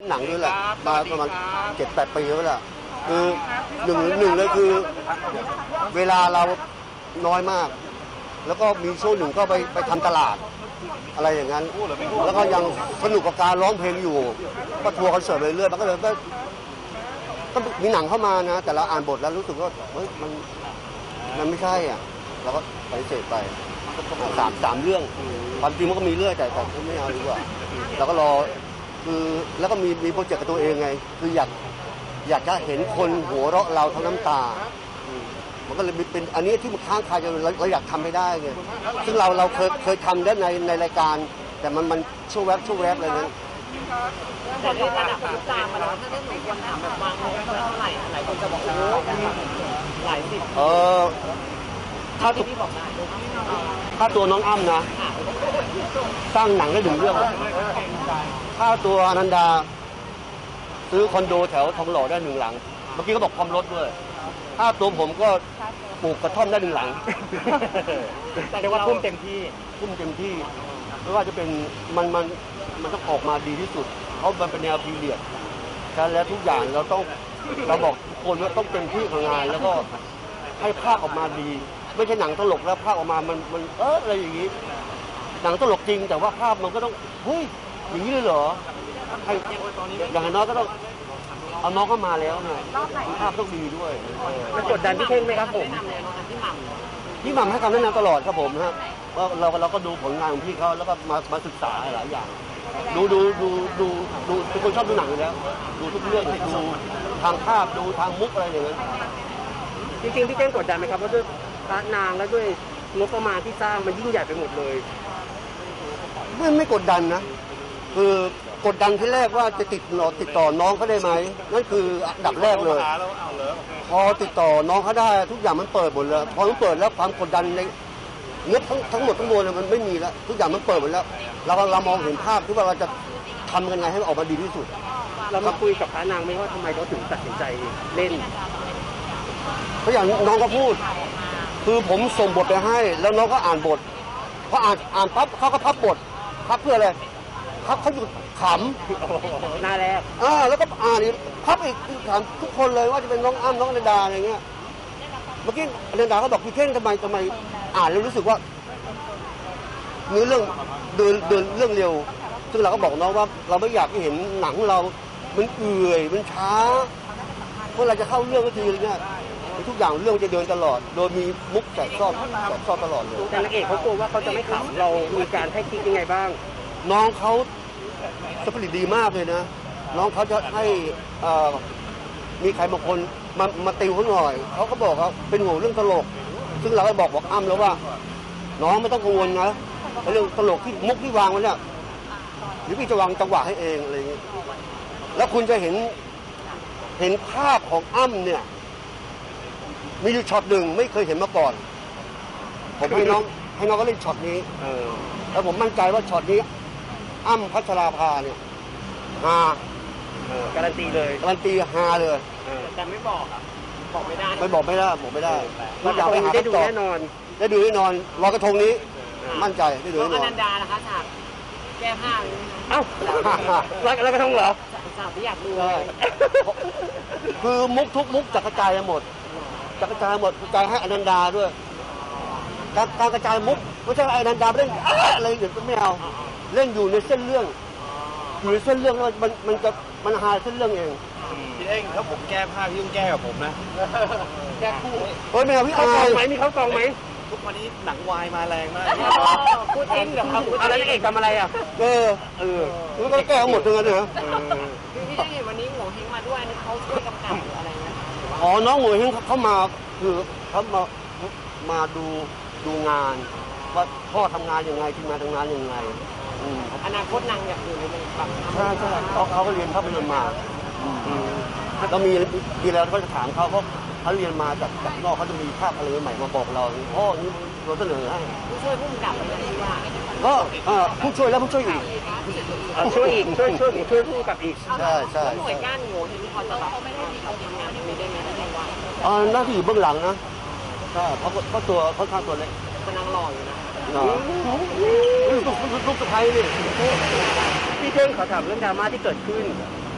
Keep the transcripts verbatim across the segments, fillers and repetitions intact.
หนังด้วยแหละมาประมาณเจ็ดแปดปีแล้วแหละคือหนึ่งหนึ่งเลยคือเวลาเราน้อยมากแล้วก็มีช่วงหนึ่งก็ไปไปทำตลาดอะไรอย่างนั้นแล้วก็ยังสนุกกับการร้องเพลงอยู่ก็ทัวร์คอนเสิร์ตไปเรื่อยมันก็เลยก็ก็มีหนังเข้ามานะแต่เราอ่านบทแล้วรู้สึกว่าเฮ้ยมันมันไม่ใช่อ่ะเราก็ปฏิเสธไปสามสามเรื่องความจริงมันก็มีเรื่อยแต่แต่ไม่เอาดีกว่าเราก็รอคือแล้วก็มีมีโปรเจกต์กับตัวเองไงคืออยากอยากจะเห็นคนหัวเราะเราทั้งน้ำตามันก็เลยเป็นอันนี้ที่มันค้างคาอยู่เราเราอยากทำให้ได้ไงซึ่งเราเราเคยเคยทำได้ในในรายการแต่มันมันช่วงแวบช่วงแวบเลยนะแต่ในระดับซุปตามาแล้วถ้าได้หนูคนถามแบบวางงบเท่าไหร่หลายคนจะบอกโอ้หลายสิบเออถ้าที่พี่บอกได้ถ้าตัวน้องอ้ำนะสร้างหนังได้หนึ่งเรื่องถ้าตัวอนันดาซื้อคอนโดแถวทองหล่อได้หนึ่งหลังเมื่อกี้เขาบอกพร้อมรถด้วยถ้าตัวผมก็ปลูกกระท่อมได้หนึ่งหลังแต่เรียกว่าพุ่มเต็มที่พุ่มเต็มที่ไม่ว่าจะเป็นมันมันมันต้องออกมาดีที่สุดเพราะมันเป็นแนวพีเรียดฉะนั้นแล้วทุกอย่างเราต้องเราบอกทุกคนว่าต้องเต็มที่ของงานแล้วก็ให้ภาพออกมาดีไม่ใช่หนังตลกแล้วภาพออกมามันมันเอออะไรอย่างนี้หนังตลกจริงแต่ว่าภาพมันก็ต้องเฮ้ยอย่างนี้เลยเหรอให้อย่างน้อยก็ต้องเอาน้องเข้ามาแล้วไงภาพต้องดีด้วยมันกดดันพี่เท่งไหมครับผมพี่หม่ำให้คำแนะนำตลอดครับผมนะครับว่าเราเราก็ดูผลงานของพี่เขาแล้วก็มามาศึกษาหลายอย่างดูดูดูดูดูเป็นคนชอบดูหนังอยู่แล้วดูทุกเรื่องดูทางภาพดูทางมุกอะไรอย่างเงี้ยจริงๆพี่เท่งกดดันไหมครับเพราะด้วยพระนางและด้วยงบประมาณที่สร้างมันยิ่งใหญ่ไปหมดเลยไม่ไม่กดดันนะคือกดดันที่แรกว่าจะติดต่อติดต่อน้องเขาได้ไหมนั่นคืออันดับแรกเลยพอติดต่อน้องเขาได้ทุกอย่างมันเปิดหมดเลยพอมันเปิดแล้วความกดดันในเนื้อทั้งทั้งหมดทั้งมวลมันไม่มีแล้วทุกอย่างมันเปิดหมดแล้วเราเรามองเห็นภาพที่ว่าเราจะทำยังไงให้มันออกมาดีที่สุดเรามาคุยกับพระนางไหมว่าทำไมเขาถึงตัดสินใจเล่นเพราะอย่างน้องก็พูดคือผมส่งบทไปให้แล้วน้องก็อ่านบทพออ่านอ่านปั๊บเขาก็พับบทพับเพื่ออะไรพับเขาหยุดขำหน้าแรกอ่าแล้วก็อ่านอีกพับอีกถามทุกคนเลยว่าจะเป็นน้องอ้ำน้องอนันดาอะไรเงี้ยเมื่อกี้อนันดาเขาบอกพี่เท่งทำไมทำไมอ่านแล้วรู้สึกว่าเนื้อเรื่องเดินเดินเรื่องเร็วซึ่งเราก็บอกน้องว่าเราไม่อยากเห็นหนังเรามันเอื่อยมันช้าเมื่อเราจะเข้าเรื่องก็ทีอะไรเงี้ยทุกอย่างเรื่องจะเดินตลอดโดยมีมุกแสบซ่อนแสบซ่อนตลอดเลยแต่นักเอกเขากลัวว่าเขาจะไม่ขำเรามีการให้คิดยังไงบ้างน้องเขาสปิริตดีมากเลยนะน้องเขาจะให้มีใครบางคนมามาติวเขาหน่อยเขาก็บอกเขาเป็นห่วงเรื่องตลกซึ่งเราก็บอกบอกอ้ำแล้วว่าน้องไม่ต้องกังวลนะเรื่องตลกที่มุกที่วางไว้เนี่ยหรือพี่จะวางจังหวะให้เองอะไรอย่างนี้แล้วคุณจะเห็นเห็นภาพของอ้ำเนี่ยมีอยู่ช็อตหนึ่งไม่เคยเห็นมาก่อนผมให้น้องให้น้องก็เล่นช็อตนี้แล้วผมมั่นใจว่าช็อตนี้อ้ำพัชราภาเนี่ยฮาการันตีเลยการันตีฮาเลยแต่ไม่บอกอ่ะบอกไม่ได้ไม่บอกไม่ได้บอกไม่ได้เราอยากไปหาคำตอบแน่นอนได้ดูแน่นอนลอยกระทงนี้มั่นใจได้ดูแน่นอนอนันดานะคะฉากแก้ผ้าเอ้าลอยกระทงเหรอฉากที่อยากดูเลยคือมุกทุกมุกจะกระจายหมดจะกระจายหมดกระจายให้อนันดาด้วยการการกระจายมุกไม่ใช่อนันดาเล่นอะไรอย่างเงี้ยไม่เอาเล่นอยู่ในเส้นเรื่องอยู่ในเส้นเรื่องแล้วมันมันจะมันหาเส้นเรื่องเองพี่เองถ้าผมแก้ผ้าพี่ต้องแก้กับผมนะแก้คู่เฮ้ยไม่เอาพี่เอากองไหมมีเขากองไหมทุกวันนี้หนังวายมาแรงมากพูดเองกับเขาแล้วนักเอกทำอะไรอ่ะเออเออแล้วก็แก้หมดเลยนะพี่ได้เห็นวันนี้หมูเฮงมาด้วยเขาช่วยกำกับอะไรนะอ๋อน้องหมูเฮงเขามาคือเขามามาดูดูงานว่าพ่อทำงานยังไงทีมงานทำงานยังไงอนาคตนางอยากอยู่ในแบบใช่ใช่เขาเขาก็เรียนภาพยนตร์มาเรามีทีแล้วเขาจะถามเขาเพราะเขาเรียนมาจากจากนอกเขาจะมีภาพอะไรใหม่มาบอกเราพ่อนี่เราเสนอให้ผู้ช่วยผู้กำกับอะไรที่ว่าก็ผู้ช่วยแล้วผู้ช่วยอีกช่วยอีกช่วยช่วยช่วยผู้กับอีกใช่ใช่หน่วยก้านโง่ที่เขาจะแบบไม่ได้เขาทำงานไม่ได้ไหมได้ว่าอ่าหน้าที่อยู่เบื้องหลังนะใช่เพราะเพราะตัวค่อนข้างตัวเล็กจะนั่งรออยู่นะลูกลูกสะใภ้นี่พี่เท่งขอถามเรื่องดราม่าที่เกิดขึ้น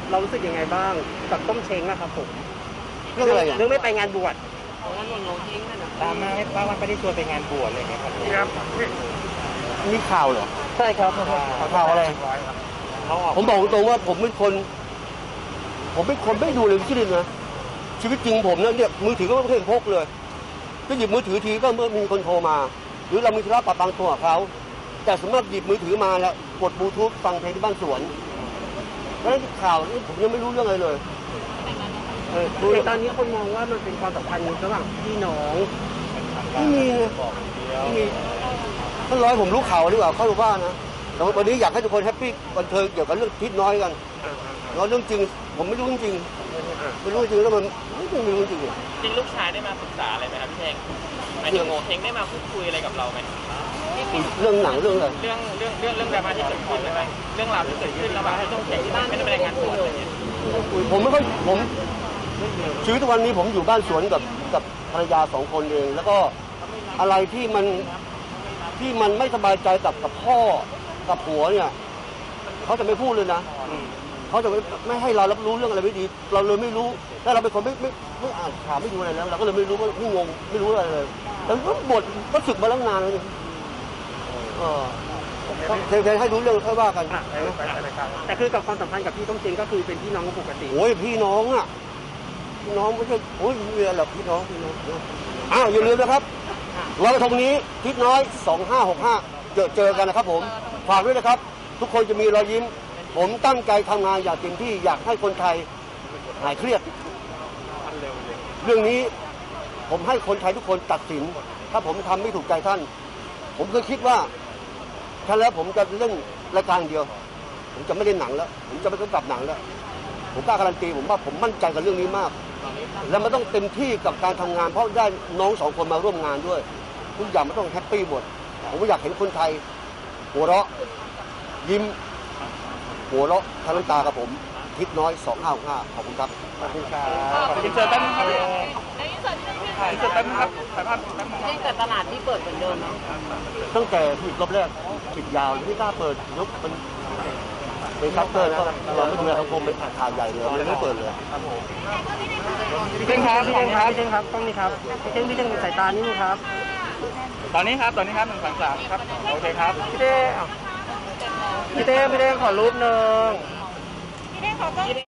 เรารู้สึกยังไงบ้างกับต้มเช้งนะครับผมเรื่องอะไรอ่ะเรื่องไม่ไปงานบวชเพราะว่าหนูหนูทิ้งนั่นน่ะตามมาไม่ป้าวันไม่ได้ชวนไปงานบวชอะไรเงี้ยครับครับนี่ข่าวเหรอใช่ครับข่าวอะไรเขาออกผมบอกตรงๆว่าผมเป็นคน ผมเป็นคนไม่ดูเลยที่ดินนะชีวิตจริงผมนะเนี่ยมือถือก็ไม่เคยพกเลยก็หยิบมือถือทีก็เมื่อมีคนโทรมา หรือเรามีธุระปะปังตัวกับเขาแต่สมมติหยิบมือถือมาแล้วกดบลูทูธฟังเพลงที่บ้านสวนเพราะฉะนั้นข่าวนี่ผมยังไม่รู้เรื่องอะไรเลยเออดูแต่ตอนนี้คนมองว่ามันเป็นความสัมพันธ์ระหว่างพี่น้องไม่มีนะไม่มีท่านร้อยผมรู้ข่าวดีกว่าเข้าบ้านนะแต่วันนี้อยากให้ทุกคนแฮปปี้บันเทิงเกี่ยวกับเรื่องทิศน้อยกันแล้วเรื่องจริงผมไม่รู้จริงๆไม่รู้จริงแล้วมันไม่รู้จริงจริงลูกชายได้มาปรึกษาอะไรไหมครับพี่เท่งหมายถึงโงเท่งได้มาพูดคุยอะไรกับเราไหมเรื่องหนังเรื่องอะไรเรื่องเรื่องเรื่องเรื่องดราม่าที่เกิดขึ้นไหมเรื่องราวที่เกิดขึ้นระหว่างที่ต้องเท่งที่ไม่ได้ไปรายงานตัวอะไรเงี้ยผมไม่ค่อยผมชีวิตทุกวันนี้ผมอยู่บ้านสวนกับกับภรรยาสองคนเอง แล้วก็อะไรที่มันที่มันไม่สบายใจกับกับพ่อกับผัวเนี่ยเขาจะไม่พูดเลยนะเขาจะไม่ไม่ให้เรารับรู้เรื่องอะไรไม่ดี เราเลยไม่รู้แล้วเราเป็นคนไม่ไม่ไม่อ่านข่าวไม่ดูอะไรแล้วเราก็เลยไม่รู้ว่าไม่งงไม่รู้อะไรเลยแล้วก็บทก็สึกมาตั้งนานแล้วนี่เออเทนให้รู้เรื่องค่อยว่ากันแต่คือกับความสัมพันธ์กับพี่ต้มเช้งก็คือเป็นพี่น้องปกติโอ้ยพี่น้องอ่ะพี่น้องไม่ใช่โอ้ยเรือหรอกพี่น้องพี่น้องอ้าวอย่าลืมนะครับลอยกระทงนี้ทิศน้อยสองห้าหกห้าเจอเจอกันนะครับผมฝากด้วยนะครับ ทุกคนจะมีรอยยิ้มผมตั้งใจทำงานอย่างเต็มที่อยากให้คนไทยหายเครียดเรื่องนี้ผมให้คนไทยทุกคนตัดสิน ถ้าผมทำไม่ถูกใจท่าน ผมเคยคิดว่าท่านแล้วผมจะเล่นรายการเดียว ผมจะไม่เล่นหนังแล้วผมจะไม่กำกับหนังแล้วผมกล้าการันตีผมว่าผมมั่นใจกับเรื่องนี้มาก แล้วมันต้องเต็มที่กับการทำงานเพราะได้น้องสองคนมาร่วมงานด้วยทุกอย่างมันต้องแฮปปี้หมดผมก็อยากเห็นคนไทยหัวเราะยิ้มหัวเราะทั้งน้ำตากับผมทิศน้อยสองห้าห้าขอบคุณครับขอบคุณครับอินเสิร์ตแป๊บนึงครับอินเสิร์ตแป๊บนึงครับถ่ายภาพแป๊บนึงที่แต่ตลาดที่เปิดเหมือนเดิมเนาะตั้งแต่ผิดรอบแรกผิดยาวไม่กล้าเปิดยกมันเป็นคัพเตอร์แล้วเราไม่ดูแลสังคมเป็นข่าวใหญ่เลยเลยไม่เปิดเลยพี่เช้งครับพี่เช้งครับพี่เช้งครับต้องนี่ครับพี่เช้งพี่เช้งสายตานี่ครับตอนนี้ครับตอนนี้ครับหนึ่งสามสามครับโอเคครับพี่เต้พี่เต้พี่เต้ขอรูปหนึ่ง